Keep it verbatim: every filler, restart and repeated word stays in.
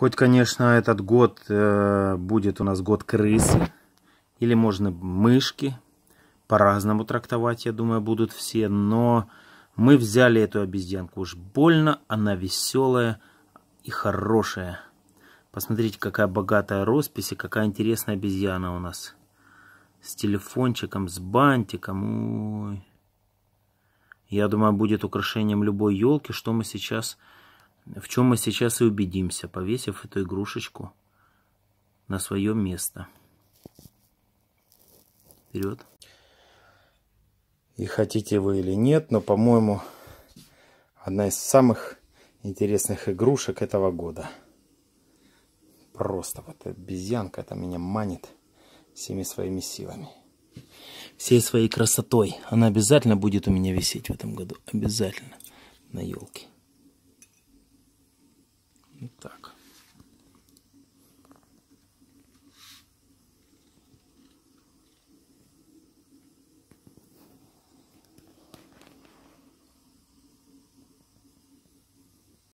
Хоть, конечно, этот год э, будет у нас год крысы. Или можно мышки. По-разному трактовать, я думаю, будут все. Но мы взяли эту обезьянку. Уж больно она веселая и хорошая. Посмотрите, какая богатая роспись и какая интересная обезьяна у нас. С телефончиком, с бантиком. Ой. Я думаю, будет украшением любой елки, что мы сейчас, в чем мы сейчас и убедимся, повесив эту игрушечку на свое место. Вперед. И хотите вы или нет, но, по-моему, одна из самых интересных игрушек этого года. Просто вот обезьянка, это меня манит всеми своими силами. Всей своей красотой. Она обязательно будет у меня висеть в этом году. Обязательно. На елке. Вот так.